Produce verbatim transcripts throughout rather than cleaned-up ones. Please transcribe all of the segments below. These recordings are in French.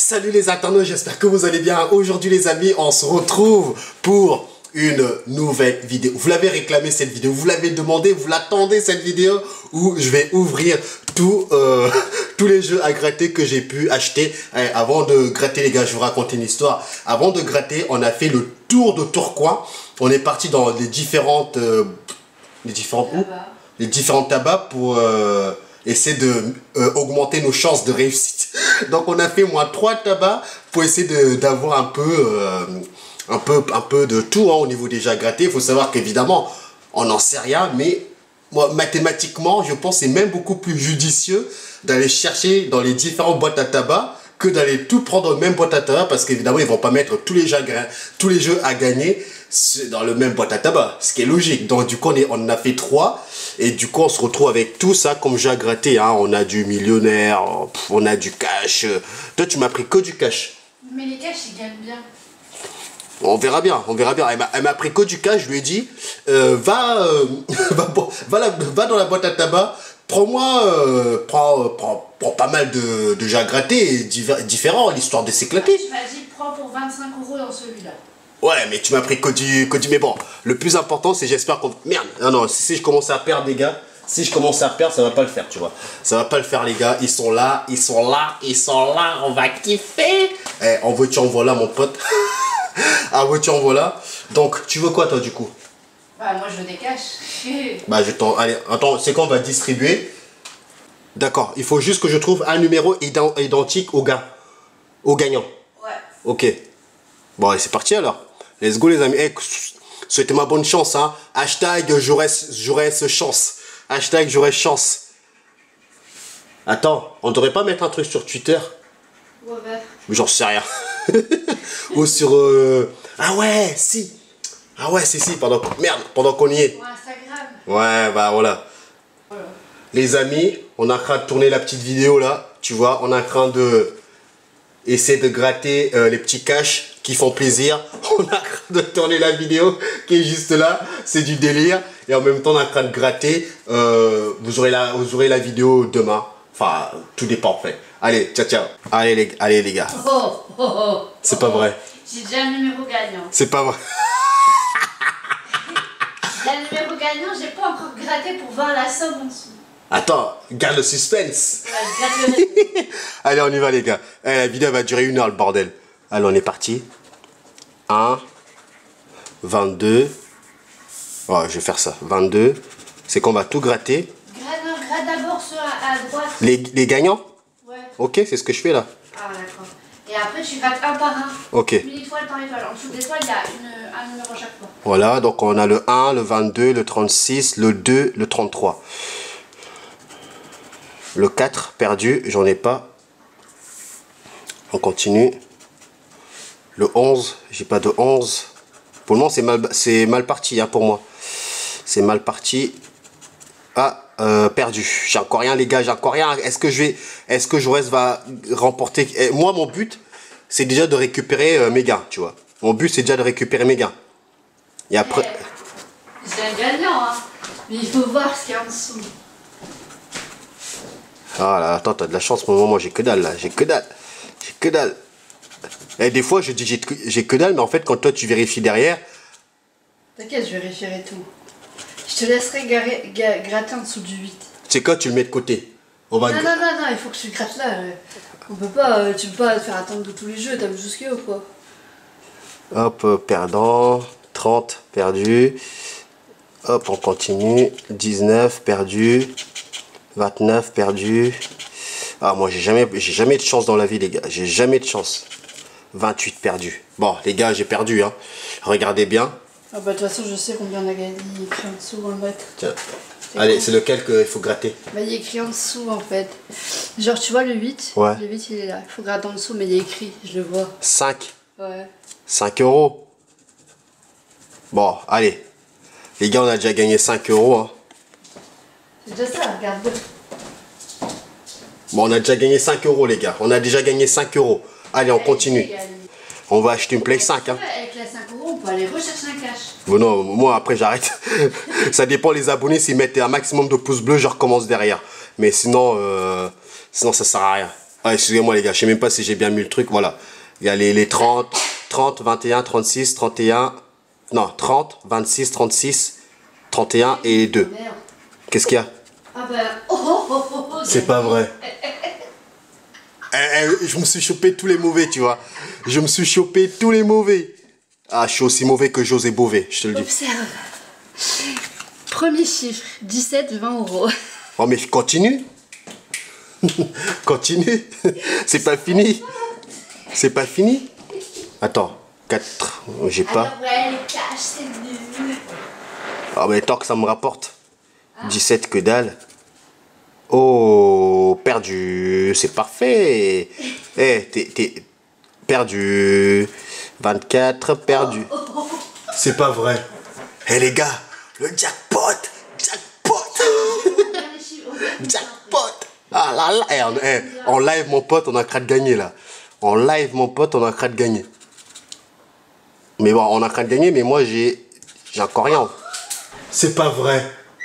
Salut les internautes, j'espère que vous allez bien. Aujourd'hui les amis, on se retrouve pour une nouvelle vidéo. Vous l'avez réclamé cette vidéo, vous l'avez demandé, vous l'attendez cette vidéo où je vais ouvrir tout, euh, tous les jeux à gratter que j'ai pu acheter. Eh, avant de gratter les gars, je vous raconte une histoire. Avant de gratter, on a fait le tour de Tourcoing. On est parti dans les différentes... Euh, les différentes où les différents tabacs pour... Euh, essayer de euh, augmenter nos chances de réussite. Donc on a fait moins trois tabacs pour essayer d'avoir un peu euh, un peu un peu de tout hein, au niveau déjà gratté. Il faut savoir qu'évidemment on n'en sait rien, mais moi mathématiquement je pense que c'est même beaucoup plus judicieux d'aller chercher dans les différentes boîtes à tabac que d'aller tout prendre dans le même boîte à tabac, parce qu'évidemment ils vont pas mettre tous les jeux tous les jeux à gagner dans le même boîte à tabac, ce qui est logique. Donc du coup on, est, on en a fait trois et du coup on se retrouve avec tout ça comme jeu à gratter hein. On a du millionnaire, on a du cash. Toi tu m'as pris que du cash. Mais les cash ils gagnent bien. On verra bien, on verra bien. Elle m'a pris que du cash, je lui ai dit euh, va, euh, va, va, la, va dans la boîte à tabac, prends-moi euh, prends, prends, prends pas mal de, de jeux à gratter différents, l'histoire de s'éclater. Tu m'as dit prends pour vingt-cinq euros dans celui-là. Ouais, mais tu m'as pris que du, que du... Mais bon, le plus important, c'est j'espère qu'on... Merde, non, non, si, si je commence à perdre, les gars, si je commence à perdre, ça va pas le faire, tu vois. Ça va pas le faire, les gars. Ils sont là, ils sont là, ils sont là, on va kiffer. Eh, en veux-tu, en voilà, mon pote. En veux-tu, en voilà. Donc, tu veux quoi, toi, du coup? Bah, moi, je veux des cash. Bah, je t'en... Allez, attends, c'est qu'on va distribuer. D'accord, il faut juste que je trouve un numéro ident identique au gars. Au gagnant. Ouais. Ok. Bon, allez, c'est parti, alors. Let's go les amis. Hey, souhaitez-moi bonne chance hein. Hashtag j'aurais ce chance. Hashtag j'aurais chance. Attends, on devrait pas mettre un truc sur Twitter? Ouais. J'en sais rien. Ou sur... Euh... Ah ouais, si. Ah ouais, si, si, pendant qu'on... Merde, pendant qu'on y est. Ou Instagram. Ouais, bah voilà. voilà. Les amis, on est en train de tourner la petite vidéo là. Tu vois, on est en train de... essayer de gratter euh, les petits cash qui font plaisir. On est en train de tourner la vidéo qui est juste là, c'est du délire. Et en même temps on est en train de gratter. Euh, vous, aurez la, vous aurez la vidéo demain. Enfin, tout dépend en fait. Allez, ciao ciao. Allez les, allez, les gars. Oh, oh, oh, c'est oh, pas vrai. J'ai déjà un numéro gagnant. C'est pas vrai. J'ai un numéro gagnant, j'ai pas encore gratté pour voir la somme en dessous. Attends, garde le suspense. Ouais, je gratte le Allez, on y va les gars. Eh, la vidéo va durer une heure le bordel. Allez, on est parti. un, vingt-deux. Oh, je vais faire ça. vingt-deux. C'est qu'on va tout gratter. Gratte, gratte d'abord ceux à, à droite. Les, les gagnants? Ouais. Ok, c'est ce que je fais là. Ah, d'accord. Et après, tu grattes un par un. Ok. Une étoile par étoile. En dessous de l'étoile, il y a une, un numéro à chaque fois. Voilà, donc on a le un, le vingt-deux, le trente-six, le deux, le trente-trois. Le quatre, perdu, j'en ai pas. On continue. Le onze, j'ai pas de onze. Pour le moment, c'est mal, c'est mal parti hein, pour moi. C'est mal parti. Ah, euh, perdu. J'ai encore rien, les gars, j'ai encore rien. Est-ce que je vais, est-ce que Jaurès va remporter? Et moi, mon but, c'est déjà de récupérer euh, mes gains, tu vois. Mon but, c'est déjà de récupérer mes gains. Et après. C'est un gagnant, hein. Mais il faut voir ce qu'il y a en dessous. Ah là, attends, t'as de la chance pour le moment, j'ai que dalle là, j'ai que dalle. J'ai que dalle. Et des fois, je dis j'ai que dalle, mais en fait, quand toi tu vérifies derrière. T'inquiète, je vérifierai tout. Je te laisserai garer, ga, gratter en dessous du huit. C'est quoi, tu le mets de côté? On va... Non, non, non, non, il faut que tu le grattes là. On peut pas, tu peux pas te faire attendre de tous les jeux, t'as jusqu'à ou quoi? Hop, perdant. trente, perdu. Hop, on continue. dix-neuf, perdu. vingt-neuf, perdu. Ah, moi, j'ai jamais, j'ai jamais de chance dans la vie, les gars. J'ai jamais de chance. vingt-huit, perdu. Bon, les gars, j'ai perdu, hein. Regardez bien. Ah bah, de toute façon, je sais combien on a gagné. Il est écrit en dessous, on le mettre. Tiens. Allez, c'est lequel qu'il faut gratter? Bah, il est écrit en dessous, en fait. Genre, tu vois le huit? Ouais. Le huit, il est là. Il faut gratter en dessous, mais il est écrit, je le vois. cinq. Ouais. cinq euros. Bon, allez. Les gars, on a déjà gagné cinq euros, hein. C'est déjà ça, regarde-le. Bon, on a déjà gagné cinq euros, les gars. On a déjà gagné cinq euros. Allez, on continue. On va acheter une Play cinq. Hein. Avec la cinq euros, on peut aller rechercher un cash. Bon, non, moi, après, j'arrête. Ça dépend les abonnés. S'ils mettent un maximum de pouces bleus, je recommence derrière. Mais sinon, euh, sinon ça sert à rien. Ah, excusez-moi les gars, je sais même pas si j'ai bien mis le truc. Voilà. Il y a les, les trente, trente, vingt et un, trente-six, trente et un. Non, trente, vingt-six, trente-six, trente et un et deux. Merde. Qu'est-ce qu'il y a? Ah ben. Oh, oh, oh, oh, oh, C'est pas vrai. Eh, eh, je me suis chopé tous les mauvais, tu vois. Je me suis chopé tous les mauvais. Ah, je suis aussi mauvais que José Bové, je te le dis. Observe. Premier chiffre, dix-sept, vingt euros. Oh, mais continue. Continue. C'est pas fini. C'est pas fini. Attends, quatre. J'ai pas. Alors ouais, les cash, c'est nul. Ah, mais tant que ça me rapporte. dix-sept, que dalle. Oh, perdu. C'est parfait. Eh, t'es, t'es perdu. vingt-quatre, perdu. C'est pas vrai. Eh les gars, le jackpot. Jackpot. Jackpot. Ah là là. Eh, en, eh, en live, mon pote, on a craint de gagner là. En live, mon pote, on a craint de gagner. Mais bon, on a craint de gagner, mais moi, j'ai j'ai encore rien. C'est pas vrai.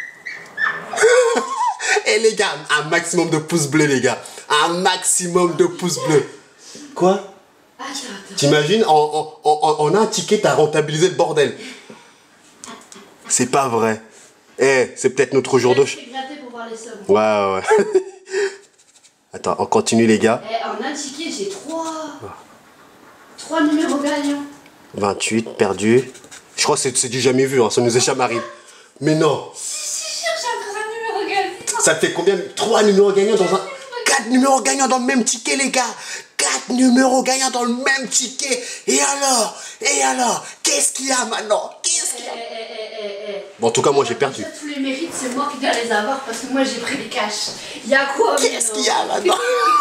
Et les gars, un maximum de pouces bleus, les gars. Un maximum de pouces bleus. Quoi? T'imagines, on, on, on, on a un ticket, t'as rentabilisé le bordel. C'est pas vrai. Eh, c'est peut-être notre jour de... Ouais, ouais, ouais. Attends, on continue, les gars. Eh, en un ticket, j'ai trois... trois numéros gagnants. vingt-huit, perdu. Je crois que c'est du jamais vu, hein, ça nous est jamais arrivé. Mais non. Si, cherche encore un numéro gagnant. Ça te fait combien? trois numéros gagnants dans un... quatre numéros gagnants dans le même ticket, les gars. quatre numéros gagnants dans le même ticket. Et alors? Et alors? Qu'est-ce qu'il y a maintenant? Qu'est-ce qu'il y a? Eh, eh, eh, eh, eh. Bon, en tout cas, moi, j'ai perdu. Déjà, tous les mérites, c'est moi qui dois les avoir parce que moi, j'ai pris les cash. Il y a quoi? Qu'est-ce qu'il y a maintenant?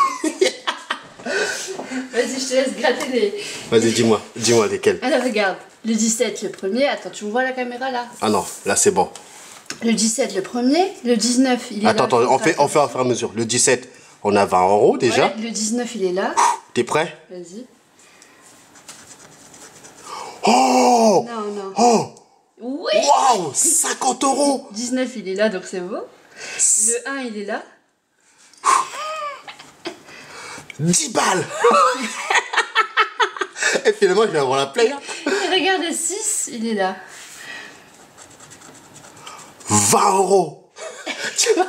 Vas-y, je te laisse gratter les... Vas-y, dis-moi. Dis-moi lesquels. Alors, regarde. Le dix-sept, le premier. Attends, tu me vois la caméra, là? Ah non, là, c'est bon. Le dix-sept, le premier. Le dix-neuf, il est Attends, là. attends, on fait, on fait au fur et à mesure. Le dix-sept, on a vingt euros déjà. Ouais, le dix-neuf, il est là. T'es prêt? Vas-y. Oh! Non, non. Oh! Oui! Waouh! cinquante euros! dix-neuf, il est là, donc c'est beau. Le un, il est là. dix balles! Et finalement, je vais avoir la play. Hein. Et regarde, le six, il est là. vingt euros! Tu vois?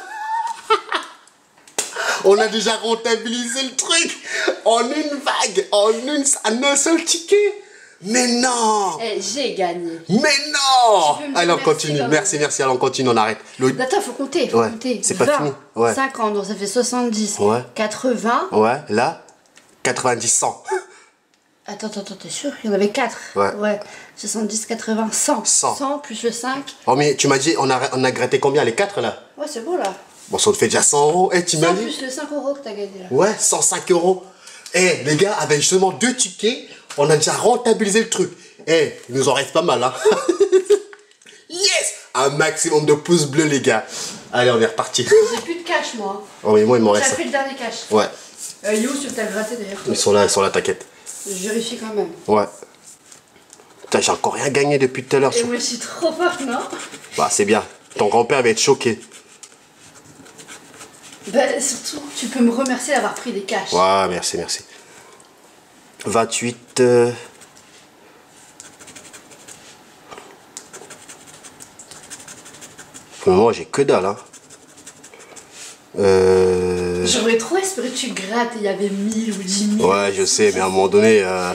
On a déjà rentabilisé le truc en une vague, en une, en un seul ticket. Mais non! Eh, j'ai gagné. Mais non! Tu veux me Allez, on dire continue. merci, Merci, merci. Allez, on continue, on arrête. Le... Attends, faut compter, faut Ouais, compter. c'est pas vingt, fini. Ouais. cinquante, donc ça fait soixante-dix. Ouais. quatre-vingts. Ouais, là, quatre-vingt-dix, cent. Attends, attends, attends, t'es sûr? Il y en avait quatre. Ouais. Ouais. soixante-dix, quatre-vingts, cent. cent. cent plus le cinq. Oh, mais tu m'as dit, on a, on a gratté combien? Les quatre là? Ouais, c'est beau là. Bon, ça te fait déjà cent euros. Eh, tu m'as cent dit? plus le cinq euros que t'as gagné là. Ouais, cent cinq euros. Eh, les gars, avec justement deux tickets, on a déjà rentabilisé le truc. Eh, il nous en reste pas mal, hein. Yes! Un maximum de pouces bleus, les gars. Allez, on est reparti. J'ai plus de cash, moi. Oh, mais moi, il m'en J'ai reste. pris le dernier cash. Ouais, Euh, il est où celui que t'as gratté d'ailleurs? ils sont là, ils sont là, t'inquiète. Je vérifie quand même. Ouais. Putain, j'ai encore rien gagné depuis tout à l'heure. Et sur- moi, je suis trop forte, non? Bah, c'est bien. Ton grand-père va être choqué. Bah, surtout, tu peux me remercier d'avoir pris des cash. Ouais, merci, merci. vingt-huit. Euh... Moi, j'ai que dalle, hein. Euh... J'aurais trop espéré que tu grattes et il y avait mille ou dix mille. Ouais, je sais, mais à un moment donné... Euh...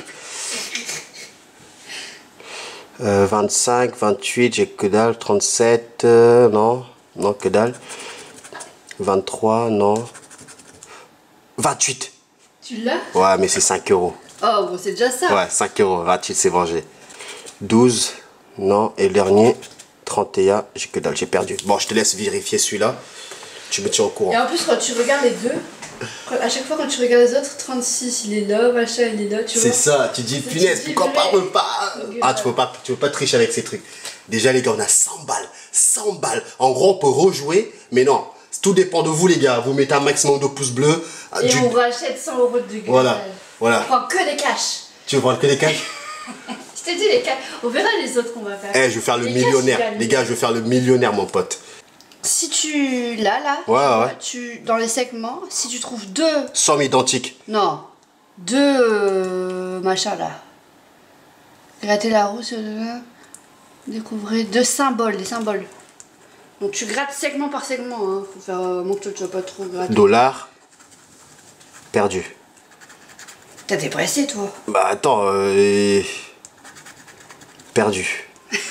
Euh, vingt-cinq, vingt-huit, j'ai que dalle. trente-sept, euh, non. Non, que dalle. vingt-trois, non. vingt-huit. Tu l'as? Ouais, mais c'est cinq euros. Oh, bon, c'est déjà ça. Ouais, cinq euros. vingt-huit, c'est vengé. douze, non. Et le dernier, trente et un, j'ai que dalle, j'ai perdu. Bon, je te laisse vérifier celui-là. Tu me tiens au courant. Et en plus, quand tu regardes les deux, à chaque fois quand tu regardes les autres, trente-six, il est là, machin, il est là, tu vois. C'est ça, tu dis, Tu punaise, dis, pourquoi pas, vrai. me pas. Ah, tu peux pas, tu peux pas tricher avec ces trucs. Déjà, les gars, on a cent balles. cent balles. En gros, on peut rejouer, mais non. Tout dépend de vous, les gars. Vous mettez un maximum de pouces bleus. Et du- on rachète cent euros de grattage. Voilà, voilà. On prend que des cash. Tu veux prendre que des cash? Je t'ai dit les cash. On verra les autres qu'on va faire. Eh, je vais faire le Les cash, millionnaire. ils gagnent. Les gars, je vais faire le millionnaire, mon pote. Si tu... Là, là, ouais, tu vois, ouais. Tu, dans les segments, si tu trouves deux... Somme identique. Non. Deux... Euh, machin, là. Gratter la roue sur le... Découvrez deux symboles, des symboles. Donc tu grattes segment par segment, hein. Faut faire euh, mon que tu vas pas trop gratter. Dollar. Perdu. T'as dépressé, toi. Bah attends, euh... perdu.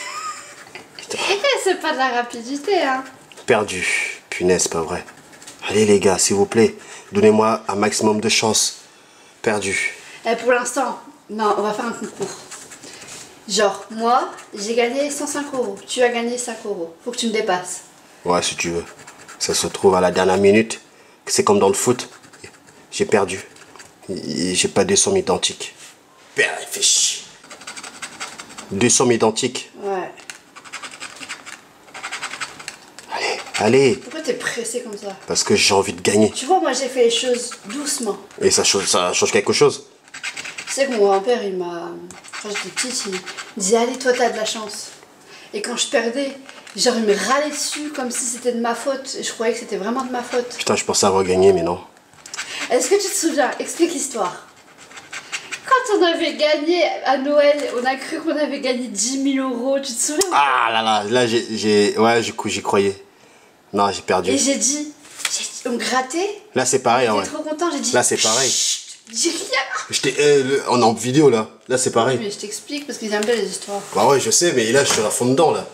C'est pas de la rapidité, hein. Perdu. Punaise, pas vrai. Allez les gars, s'il vous plaît, donnez-moi un maximum de chance. Perdu. Et pour l'instant, non, on va faire un concours. Genre, moi, j'ai gagné cent cinq euros. Tu as gagné cinq euros. Faut que tu me dépasses. Ouais, si tu veux. Ça se trouve à la dernière minute. C'est comme dans le foot. J'ai perdu. J'ai pas deux sommes identiques. Père, il fait chier. Deux sommes identiques. Ouais. Allez, allez. Pourquoi t'es pressé comme ça? Parce que j'ai envie de gagner. Tu vois, moi j'ai fait les choses doucement. Et ça change, ça change quelque chose. Tu sais que mon grand-père, il m'a... Quand j'étais petite, il disait, allez, toi t'as de la chance. Et quand je perdais, genre il me râlait dessus comme si c'était de ma faute. Et je croyais que c'était vraiment de ma faute. Putain, je pensais avoir gagné, mais non. Est-ce que tu te souviens? Explique l'histoire. Quand on avait gagné à Noël, on a cru qu'on avait gagné dix mille euros, tu te souviens? Ah là là, là j'ai... Ouais, du coup, j'y croyais. Non, j'ai perdu. Et j'ai dit, j'ai- on grattait. Là, c'est pareil, J'étais ouais. trop content, j'ai dit. Là, c'est pareil. Chut, dis rien. J'étais... eh, le- on est en vidéo, là. Là, c'est pareil. Mais je t'explique parce qu'ils aiment bien les histoires. Bah ouais, je sais, mais là, je suis à fond dedans, là.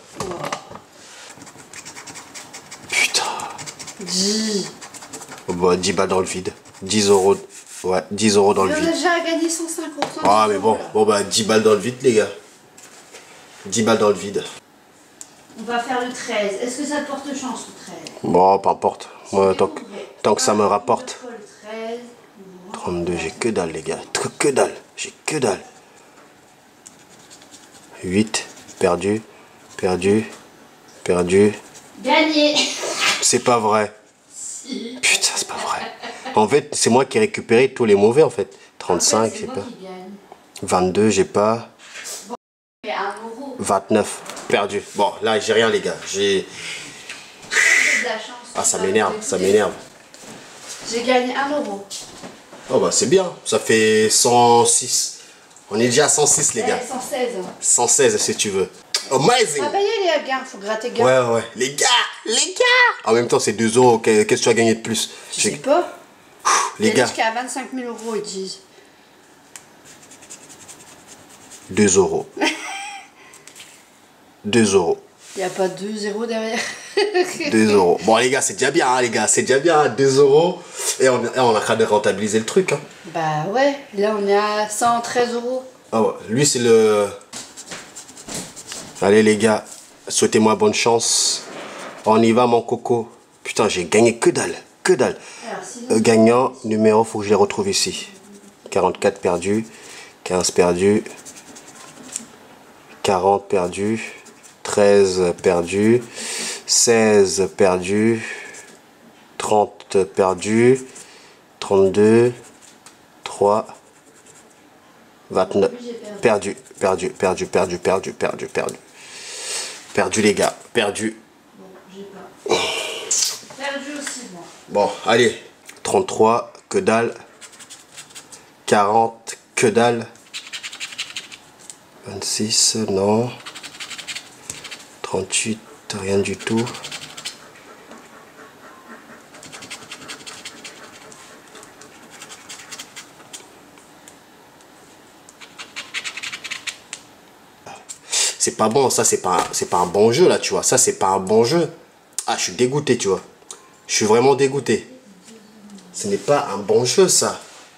Putain. Dis. Oh, bah, dix balles dans le vide. dix euros. Ouais, dix euros dans le Mais on a vide. déjà gagné cent cinquante. Ah, mais bon, bon, bah, dix balles dans le vide, les gars. dix balles dans le vide. On va faire le treize. Est-ce que ça te porte chance, le treize? Bon, peu importe. Moi, tant que, tant que ça me rapporte. Le treize. trente-deux, j'ai que dalle, les gars. Que, que dalle. J'ai que dalle. huit, perdu, perdu, perdu. Gagné. C'est pas vrai. Si. Putain, c'est pas vrai. En fait, c'est moi qui ai récupéré tous les mauvais, en fait. trente-cinq, C'est j'ai moi pas. qui gagne. vingt-deux, j'ai pas. Mais un euro. vingt-neuf, perdu. Bon, là, j'ai rien, les gars. J'ai... J'ai de la chance. Ah, ça m'énerve, ça m'énerve. J'ai gagné un euro. Oh, bah, c'est bien. Ça fait cent six. On est déjà à cent six, les gars. Eh, cent seize. cent seize, si tu veux. Amazing. Ah bah y a les gains, faut gratter gain. Ouais, ouais. Les gars, les gars. En même temps, c'est deux euros. Qu'est-ce que tu as gagné de plus? Je J'ai- sais pas. Les Il y a gars, jusqu'à vingt-cinq mille euros, ils disent. deux euros. deux euros. Il n'y a pas deux zéros derrière. deux euros. Bon, les gars, c'est déjà bien, hein, les gars. C'est déjà bien, hein, deux euros. Et on, et on a qu'à de rentabiliser le truc. Hein. Bah ouais, là on est à cent treize euros. Ah ouais, lui, c'est le... Allez, les gars, souhaitez-moi bonne chance. On y va, mon coco. Putain, j'ai gagné que dalle. Que dalle. Alors, sinon, Euh, gagnant, numéro, faut que je les retrouve ici. quarante-quatre perdu. quinze perdu. quarante perdu. treize perdu. seize perdu. trente perdu. trente-deux. trois. vingt-neuf. Perdu, perdu, perdu, perdu, perdu, perdu, perdu. Perdu, les gars. Perdu. bon, j'ai pas. Perdu aussi, moi. Bon, allez. trente-trois, que dalle. quarante, que dalle. vingt-six, non. trente-huit, rien du tout. C'est pas bon, ça c'est pas, c'est pas un bon jeu là, tu vois. Ça c'est pas un bon jeu. Ah, je suis dégoûté, tu vois. Je suis vraiment dégoûté. Ce n'est pas un bon jeu, ça.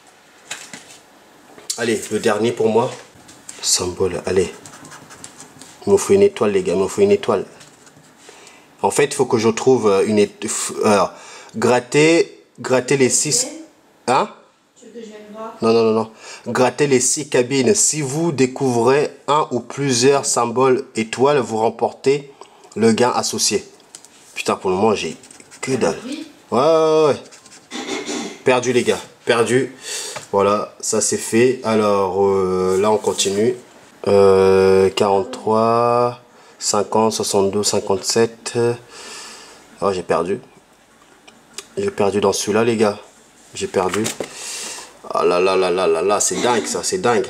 Allez, le dernier pour moi. Symbole, allez. Il me faut une étoile, les gars. Il me faut une étoile. En fait, il faut que je trouve une étoile. Alors, gratter, gratter les six... Hein? Tu veux que je vienne voir? Non, non, non, non. Grattez les six cabines. Si vous découvrez un ou plusieurs symboles étoiles, vous remportez le gain associé. Putain, pour le moment, j'ai que dalle. Oui. Ouais, ouais, ouais. Perdu, les gars. Perdu. Voilà, ça c'est fait. Alors, euh, là, on continue. Euh, quarante-trois, cinquante, soixante-douze, cinquante-sept, Oh, j'ai perdu. J'ai perdu dans celui-là, les gars. J'ai perdu. Oh là là là là là là, c'est dingue ça, c'est dingue.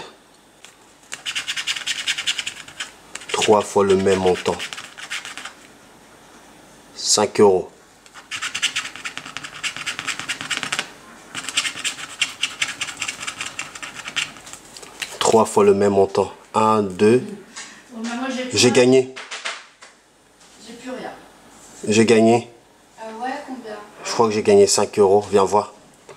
Trois fois le même montant. cinq euros. Trois fois le même montant. un, deux. Bon, bah, moi, j'ai J'ai gagné. J'ai plus rien. J'ai gagné. Ah ouais, combien? Je crois que j'ai gagné cinq euros. Viens voir.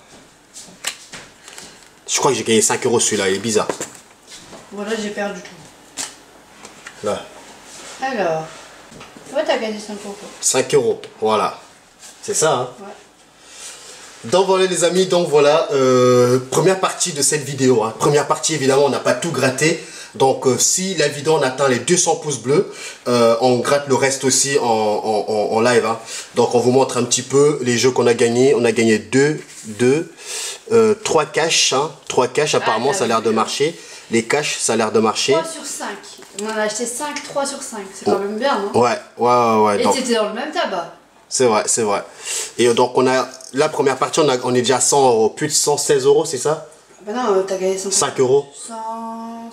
Je crois que j'ai gagné cinq euros celui-là. Il est bizarre. Voilà, j'ai perdu tout. Là. Alors. Ouais, t'as gagné cinq euros. cinq euros. Voilà. C'est ça, hein? Ouais. Donc voilà les amis, donc voilà, euh, première partie de cette vidéo. Hein. Première partie, évidemment, on n'a pas tout gratté. Donc euh, si la vidéo on atteint les deux cents pouces bleus, euh, on gratte le reste aussi en, en, en, en live. Hein. Donc on vous montre un petit peu les jeux qu'on a gagnés. On a gagné deux, deux, euh, trois caches. Hein. trois caches, apparemment, ah, ça a l'air de marcher. Les caches, ça a l'air de marcher. trois sur cinq. On en a acheté cinq, trois sur cinq. C'est quand même bien, non? Ouais, ouais, ouais. ouais. Et c'était dans le même tabac. C'est vrai, c'est vrai. Et donc on a la première partie, on, a, on est déjà à cent euros, plus de cent seize euros, c'est ça? Bah non, t'as gagné cent... cinq euros. cent...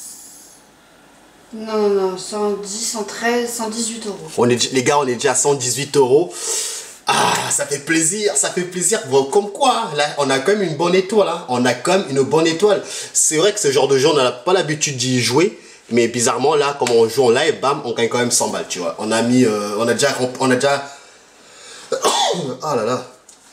Non, non, non, cent dix, cent treize, cent dix-huit euros. On est, les gars, on est déjà à cent dix-huit euros. Ah, ça fait plaisir, ça fait plaisir. Bon, comme quoi, là, on a quand même une bonne étoile. Hein. On a quand même une bonne étoile. C'est vrai que ce genre de jeu, on n'a pas l'habitude d'y jouer. Mais bizarrement, là, comme on joue en live, bam, on gagne quand même cent balles, tu vois. On a mis, euh, on a déjà, on a déjà... Oh là là.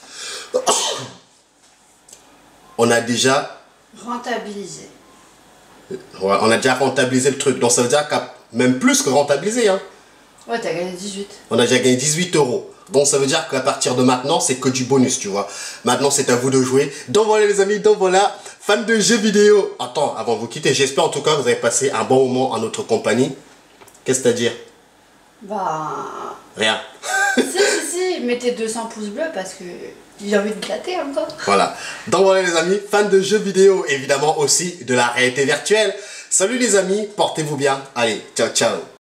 On a déjà rentabilisé. Ouais, on a déjà rentabilisé le truc. Donc ça veut dire qu'à même plus que rentabilisé. Hein. Ouais, t'as gagné dix-huit. On a déjà gagné dix-huit euros. Donc ça veut dire qu'à partir de maintenant, c'est que du bonus, tu vois. Maintenant, c'est à vous de jouer. Donc voilà les amis, donc voilà, fans de jeux vidéo. Attends, avant de vous quitter, j'espère en tout cas que vous avez passé un bon moment en notre compagnie. Qu'est-ce que t'as à dire? Bah... Rien. Si, si, si, mettez deux cents pouces bleus parce que j'ai envie de gâter encore. Voilà. Donc voilà les amis, fans de jeux vidéo, évidemment aussi de la réalité virtuelle. Salut les amis, portez-vous bien. Allez, ciao ciao.